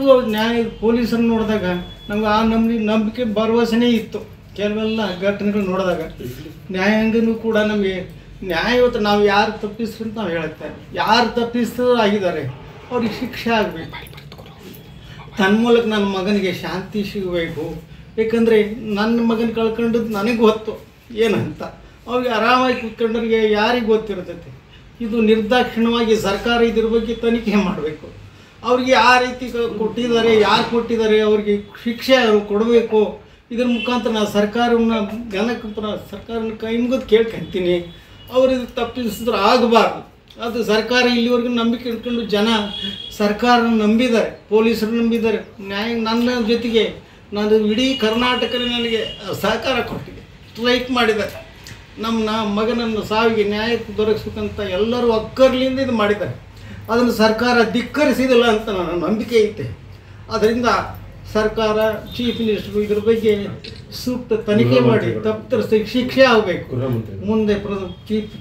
ಎಲ್ಲರಿಗೂ ನ್ಯಾಯ ಪೊಲೀಸರನ್ನು ನೋಡಿದಾಗ ನಮ್ಗೆ ಆ ನಂಬಿಕೆ ಭರವಸೆನೇ ಇತ್ತು. ಕೆಲವೆಲ್ಲ ಘಟನೆಗಳು ನೋಡಿದಾಗ ನ್ಯಾಯಾಂಗನೂ ಕೂಡ ನಮಗೆ ನ್ಯಾಯ ಇವತ್ತು ನಾವು ಯಾರು ತಪ್ಪಿಸ್ರು ಅಂತ ನಾವು ಹೇಳ್ತೇವೆ. ಯಾರು ತಪ್ಪಿಸ್ತರೂ ಆಗಿದ್ದಾರೆ ಅವ್ರಿಗೆ ಶಿಕ್ಷೆ ಆಗಬೇಕು. ತನ್ನ ಮೂಲಕ ನನ್ನ ಮಗನಿಗೆ ಶಾಂತಿ ಸಿಗಬೇಕು. ಏಕೆಂದರೆ ನನ್ನ ಮಗನ ಕಳ್ಕೊಂಡದ್ದು ನನಗೆ ಗೊತ್ತು ಏನಂತ. ಅವ್ರಿಗೆ ಆರಾಮಾಗಿ ಕೂತ್ಕೊಂಡ್ರಿಗೆ ಯಾರಿಗೆ ಗೊತ್ತಿರ್ತೈತೆ. ಇದು ನಿರ್ದಾಕ್ಷಿಣ್ಯವಾಗಿ ಸರ್ಕಾರ ಇದ್ರ ಬಗ್ಗೆ ತನಿಖೆ ಮಾಡಬೇಕು. ಅವ್ರಿಗೆ ಆ ರೀತಿ ಕೊಟ್ಟಿದ್ದಾರೆ, ಯಾರು ಕೊಟ್ಟಿದ್ದಾರೆ, ಅವ್ರಿಗೆ ಶಿಕ್ಷೆ ಅವರು ಕೊಡಬೇಕು. ಇದ್ರ ಮುಖಾಂತರ ನಾನು ಸರ್ಕಾರವನ್ನು ಸರ್ಕಾರನ ಕೈ ಮುಗಿದು ಕೇಳ್ಕೊಂತೀನಿ. ಅವ್ರಿಗೆ ತಪ್ಪಿಸಿದ್ರೆ ಆಗಬಾರ್ದು. ಅದು ಸರ್ಕಾರ ಇಲ್ಲಿವರೆಗೂ ನಂಬಿಕೆ ಇಟ್ಕೊಂಡು ಜನ ಸರ್ಕಾರನ ನಂಬಿದ್ದಾರೆ, ಪೊಲೀಸರು ನಂಬಿದ್ದಾರೆ. ನನ್ನ ಜೊತೆಗೆ ನಾನು ಇಡೀ ಕರ್ನಾಟಕದಲ್ಲಿ ನನಗೆ ಸಹಕಾರ ಕೊಟ್ಟಿದೆ. ಸ್ಟ್ರೈಕ್ ಮಾಡಿದ್ದಾರೆ. ನಮ್ಮ ಮಗನನ್ನು ಸಾವಿಗೆ ನ್ಯಾಯ ದೊರಕಿಸ್ಬೇಕಂತ ಎಲ್ಲರೂ ಒಕ್ಕರ್ಲಿಂದ ಇದು ಮಾಡಿದ್ದಾರೆ. ಅದನ್ನು ಸರ್ಕಾರ ಧಿಕ್ಕರಿಸಿದಿಲ್ಲ ಅಂತ ನನ್ನ ನಂಬಿಕೆ ಐತೆ. ಅದರಿಂದ ಸರ್ಕಾರ ಚೀಫ್ ಮಿನಿಸ್ಟರ್ ಇದ್ರ ಬಗ್ಗೆ ಸೂಕ್ತ ತನಿಖೆ ಮಾಡಿ ತಪ್ಪಿತಸ್ಥರಿಗೆ ಶಿಕ್ಷೆ ಆಗಬೇಕು. ಮುಂದೆ ಚೀಫ್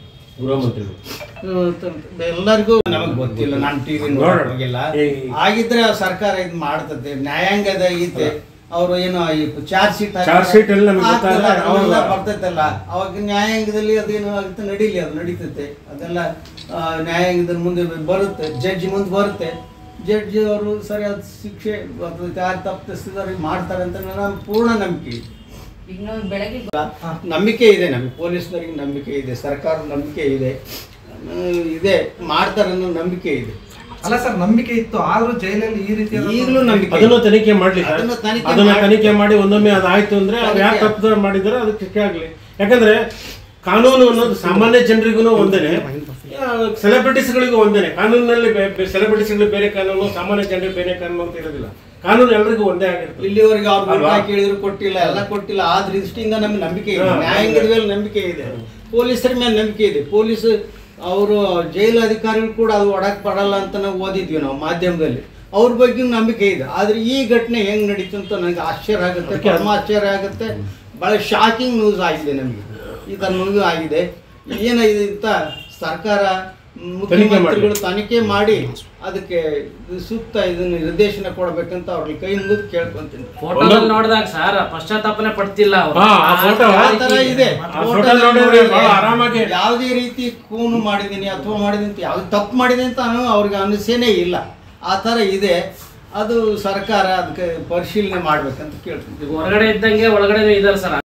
ಎಲ್ಲರಿಗೂ ನಮಗೆ ಗೊತ್ತಿಲ್ಲ, ನಾನು ಟಿವಿ ನೋಡೋಲ್ಲ. ಆಗಿದ್ರೆ ಸರ್ಕಾರ ಇದು ಮಾಡ್ತದೆ, ನ್ಯಾಯಾಂಗದ ಐತೆ. ಅವರು ಏನು ಚಾರ್ಜ್ ಶೀಟ್ ಅವೆಲ್ಲ ಬರ್ತೈತಲ್ಲ, ಅವಾಗ ನ್ಯಾಯಾಂಗದಲ್ಲಿ ಅದೇನು ಆಗುತ್ತೆ ನಡೀಲಿ, ಅದು ನಡೀತೈತೆ. ಅದೆಲ್ಲ ನ್ಯಾಯಾಂಗದ ಮುಂದೆ ಬರುತ್ತೆ, ಜಡ್ಜಿ ಮುಂದೆ ಬರುತ್ತೆ. ಜಡ್ಜಿ ಅವರು ಸರಿಯಾದ ಶಿಕ್ಷೆ ಯಾರು ತಪ್ಪಿಸ್ತಿದ್ದಾರೆ ಮಾಡ್ತಾರೆ ಅಂತ ನನ್ನ ಪೂರ್ಣ ನಂಬಿಕೆ ಇದೆ. ನಂಬಿಕೆ ಇದೆ ನಮಗೆ, ಪೊಲೀಸ್ನವ್ರಿಗೆ ನಂಬಿಕೆ ಇದೆ, ಸರ್ಕಾರ ನಂಬಿಕೆ ಇದೆ ಮಾಡ್ತಾರೆ ಅನ್ನೋ ನಂಬಿಕೆ ಇದೆ. ಅಲ್ಲ ಸರ್, ನಂಬಿಕೆ ಇತ್ತು, ಆದ್ರೂ ಜೈಲಲ್ಲಿ ಈ ರೀತಿ ಈಗಲೂ ನಂಬಿಕೆ. ಅದನ್ನು ತನಿಖೆ ಮಾಡಲಿ, ಅದನ್ನ ತನಿಖೆ ಮಾಡಿ ಒಂದೊಮ್ಮೆ ಅದಾಯ್ತು ಅಂದ್ರೆ ಯಾರು ತಪ್ಪು ಮಾಡಿದಾರೆ ಅದಕ್ಕೆ ಶಿಕ್ಷೆ ಆಗಲಿ. ಯಾಕಂದ್ರೆ ಕಾನೂನು ಅನ್ನೋದು ಸಾಮಾನ್ಯ ಜನರಿಗೂ ಒಂದೇನೆ, ಸೆಲೆಬ್ರಿಟೀಸ್ಗಳಿಗೂ ಒಂದೇನೆ. ಕಾನೂನಿನಲ್ಲಿ ಸೆಲೆಬ್ರಿಟೀಸ್ಗಳಿಗೆ ಬೇರೆ ಕಾನೂನು, ಸಾಮಾನ್ಯ ಜನರಿಗೆ ಬೇರೆ ಕಾನೂನು ಅಂತ ಇರೋದಿಲ್ಲ. ಕಾನೂನು ಎಲ್ಲರಿಗೂ ಒಂದೇ ಆಗಿರ್ತದೆ. ಇಲ್ಲಿವರೆಗೆ ಅವ್ರು ಕೇಳಿದ್ರು ಕೊಟ್ಟಿಲ್ಲ, ಎಲ್ಲ ಕೊಟ್ಟಿಲ್ಲ. ಆ ದೃಷ್ಟಿಯಿಂದ ನಮ್ಗೆ ನಂಬಿಕೆ ಇದೆ, ನ್ಯಾಯಾಂಗದ ಮೇಲೆ ನಂಬಿಕೆ ಇದೆ, ಪೊಲೀಸರ ಮೇಲೆ ನಂಬಿಕೆ ಇದೆ. ಪೊಲೀಸ್ ಅವರು ಜೈಲು ಅಧಿಕಾರಿಗಳು ಕೂಡ ಅದು ಒಡಕ್ ಪಡಲ್ಲ ಅಂತ ನಾವು ಓದಿದ್ವಿ ನಾವು ಮಾಧ್ಯಮದಲ್ಲಿ. ಅವ್ರ ಬಗ್ಗೆ ನಂಬಿಕೆ ಇದೆ. ಆದರೆ ಈ ಘಟನೆ ಹೆಂಗೆ ನಡೀತು ಅಂತ ನನಗೆ ಆಶ್ಚರ್ಯ ಆಗುತ್ತೆ, ಪರಮ ಆಶ್ಚರ್ಯ ಆಗುತ್ತೆ. ಭಾಳ ಶಾಕಿಂಗ್ ನ್ಯೂಸ್ ಆಗಿದೆ ನಮಗೆ. ಇದನ್ನು ಆಗಿದೆ ಏನಾಗಿದೆ ಅಂತ ಸರ್ಕಾರ ಮುಖ್ಯಮಂತ್ರಿಗಳು ತನಿಖೆ ಮಾಡಿ ಅದಕ್ಕೆ ಸೂಕ್ತ ಇದನ್ನು ನಿರ್ದೇಶನ ಕೊಡಬೇಕಂತ ಅವ್ರಿಗೆ ಕೈ ಮುಗಿದು ಕೇಳ್ಕೊಂತೀನಿ. ನೋಡಿದಾಗ ಸರ್ ಪಶ್ಚಾತ್ತಾಪನೆ ಪಡ್ತಿಲ್ಲ. ಇದೆ ಯಾವುದೇ ರೀತಿ ಕೂನು ಮಾಡಿದೀನಿ ಅಥವಾ ಮಾಡಿದೀನಿ ಅಂತ ಯಾವ್ದು ತಪ್ಪು ಮಾಡಿದೆ ಅಂತ ಅವ್ರಿಗೆ ಅನಿಸೇನೇ ಇಲ್ಲ. ಆ ಥರ ಇದೆ. ಅದು ಸರ್ಕಾರ ಅದಕ್ಕೆ ಪರಿಶೀಲನೆ ಮಾಡ್ಬೇಕಂತ ಕೇಳ್ತೀನಿ. ಹೊರಗಡೆ ಇದ್ದಂಗೆ ಒಳಗಡೆ ಇದ್ದಾರೆ ಸರ್.